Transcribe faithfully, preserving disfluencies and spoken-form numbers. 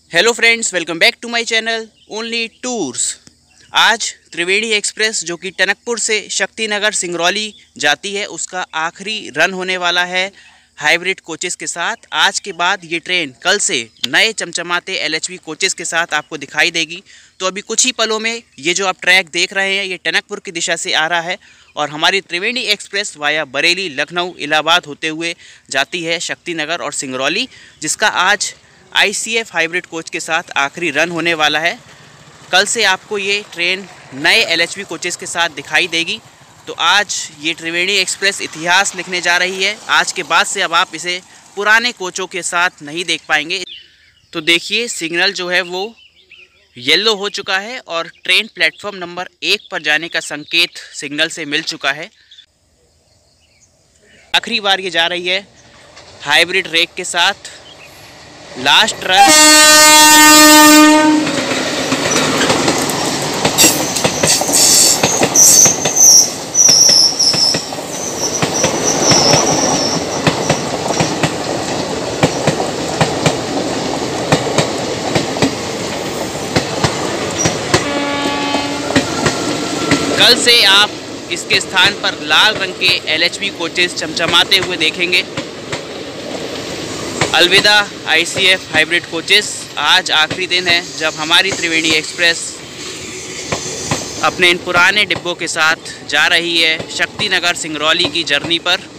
Hello friends, welcome back to my channel only tours. आज Triveni express जो कि टनकपुर से शक्तिनगर सिंगरौली जाती है उसका आखिरी रन होने वाला है हाइब्रिड कोचेस के साथ। आज के बाद ये ट्रेन कल से नए चमचमाते एलएचवी कोचेस के साथ आपको दिखाई देगी। तो अभी कुछ ही पलों में ये जो आप ट्रैक देख रहे हैं ये टनकपुर की दिशा से आ रहा है और हमारी त्रिवेणी एक्सप्रेस वाया बरेली, लखनऊ, इलाहाबाद होते हुए जाती है शक्तिनगर और सिंगरौली, जिसका आज आईसीएफ हाइब्रिड कोच के साथ आखिरी रन होने वाला है। कल से आपको ये ट्रेन नए एलएचवी कोचेस के साथ दिखाई देगी। तो आज ये त्रिवेणी एक्सप्रेस इतिहास लिखने जा रही है। आज के बाद से अब आप इसे पुराने कोचों के साथ नहीं देख पाएंगे। तो देखिए, सिग्नल जो है वो येलो हो चुका है और ट्रेन प्लेटफॉर्म नंबर एक पर जाने का संकेत सिग्नल से मिल चुका है। आखिरी बार ये जा रही है हाइब्रिड रेक के साथ। लास्ट रन कल से आप इसके स्थान पर लाल रंग के एलएचवी कोचेस चमचमाते हुए देखेंगे। अलविदा आईसीएफ हाइब्रिड कोचेस। आज आखिरी दिन है जब हमारी त्रिवेणी एक्सप्रेस अपने इन पुराने डिब्बों के साथ जा रही है शक्तिनगर सिंगरौली की जर्नी पर।